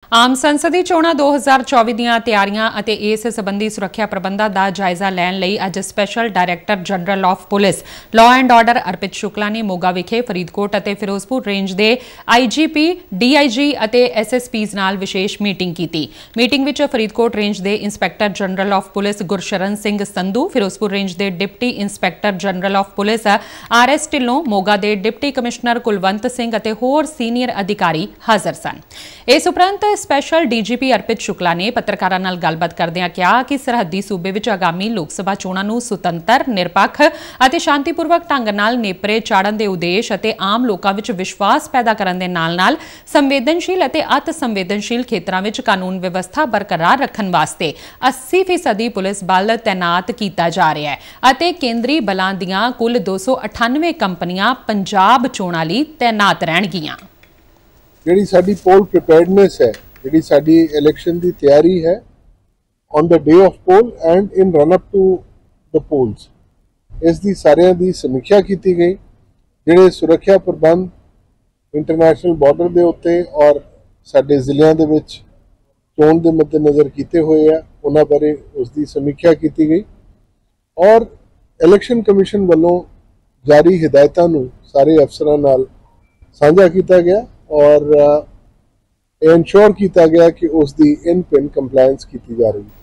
ਆਮ ਸੰਸਦੀ ਚੋਣਾਂ 2024 ਦੀਆਂ ਤਿਆਰੀਆਂ ਅਤੇ ਇਸ ਸੰਬੰਧੀ ਸੁਰੱਖਿਆ ਪ੍ਰਬੰਧਾਂ ਦਾ ਜਾਇਜ਼ਾ ਲੈਣ ਲਈ ਅੱਜ special director general of police law and order Arpit Shukla ਨੇ ਮੋਗਾ ਵਿਖੇ ਫਰੀਦਕੋਟ ਅਤੇ ਫਿਰੋਜ਼ਪੁਰ ਰੇਂਜ ਦੇ ਆਈਜੀਪੀ, ਡੀਆਈਜੀ ਅਤੇ ਐਸਐਸਪੀਜ਼ ਨਾਲ ਵਿਸ਼ੇਸ਼ ਮੀਟਿੰਗ ਕੀਤੀ। ਮੀਟਿੰਗ ਵਿੱਚ ਫਰੀਦਕੋਟ ਰੇਂਜ ਦੇ inspector general of police Gursharan Singh Sandhu, Firozpur range ਦੇ deputy inspector general of police RS Dhillon, Moga ਦੇ ਡਿਪਟੀ ਕਮਿਸ਼ਨਰ ਕੁਲਵੰਤ ਸਿੰਘ ਅਤੇ ਹੋਰ ਸੀਨੀਅਰ ਅਧਿਕਾਰੀ ਹਾਜ਼ਰ ਸਨ। ਇਸ ਉਪਰੰਤ ਸਪੈਸ਼ਲ ਡੀਜੀਪੀ ਅਰਪਿਤ ਸ਼ੁਕਲਾ ਨੇ ਪੱਤਰਕਾਰਾਂ ਨਾਲ ਗੱਲਬਾਤ ਕਰਦਿਆਂ ਕਿਹਾ ਕਿ ਸਰਹੱਦੀ ਸੂਬੇ ਵਿੱਚ ਆਗਾਮੀ ਲੋਕ ਸਭਾ ਚੋਣਾਂ ਨੂੰ ਸੁਤੰਤਰ, ਨਿਰਪੱਖ ਅਤੇ ਸ਼ਾਂਤੀਪੂਰਵਕ ਢੰਗ ਨਾਲ ਨੇਪਰੇ ਚਾੜਨ ਦੇ ਉਦੇਸ਼ ਅਤੇ ਆਮ ਲੋਕਾਂ ਵਿੱਚ ਵਿਸ਼ਵਾਸ ਪੈਦਾ ਕਰਨ ਦੇ ਨਾਲ-ਨਾਲ ਸੰਵੇਦਨਸ਼ੀਲ ਅਤੇ ਅਤ ਸੰਵੇਦਨਸ਼ੀਲ ਖੇਤਰਾਂ ਵਿੱਚ ਕਾਨੂੰਨ ਵਿਵਸਥਾ ਬਰਕਰਾਰ ਰੱਖਣ ਵਾਸਤੇ 80% ਪੁਲਿਸ ਬਲ ਤੈਨਾਤ ਕੀਤਾ ਜਾ ਰਿਹਾ ਹੈ ਅਤੇ ਕੇਂਦਰੀ ਬਲਾਂ ਦੀਆਂ ਕੁੱਲ 298 ਕੰਪਨੀਆਂ ਪੰਜਾਬ ਚੋਣਾਂ ਲਈ ਤੈਨਾਤ ਰਹਿਣਗੀਆਂ। ਜਿਹੜੀ ਸਾਡੀ ਪੋਲ ਪ੍ਰੀਪੇਅਰਡਨੈਸ ਹੈ, ਜਿਹੜੀ ਸਾਡੀ ਇਲੈਕਸ਼ਨ ਦੀ ਤਿਆਰੀ ਹੈ on the day of poll and in run up to the polls, ਇਸ ਦੀ ਸਾਰਿਆਂ ਦੀ ਸਮੀਖਿਆ ਕੀਤੀ ਗਈ। ਜਿਹੜੇ ਸੁਰੱਖਿਆ ਪ੍ਰਬੰਧ ਇੰਟਰਨੈਸ਼ਨਲ ਬਾਰਡਰ ਦੇ ਉੱਤੇ ਔਰ ਸਾਡੇ ਜ਼ਿਲ੍ਹਿਆਂ ਦੇ ਵਿੱਚ ਚੋਣ ਦੇ ਮੱਦੇਨਜ਼ਰ ਕੀਤੇ ਹੋਏ ਆ, ਉਹਨਾਂ ਬਾਰੇ ਉਸ ਦੀ ਸਮੀਖਿਆ ਕੀਤੀ ਗਈ ਔਰ ਇਲੈਕਸ਼ਨ ਕਮਿਸ਼ਨ ਵੱਲੋਂ ਜਾਰੀ ਹਦਾਇਤਾਂ ਨੂੰ ਸਾਰੇ ਅਫਸਰਾਂ ਨਾਲ ਸਾਂਝਾ ਕੀਤਾ ਗਿਆ और इंश्योर किया गया कि उसकी इन पिन कंप्लायंस की जा रही है।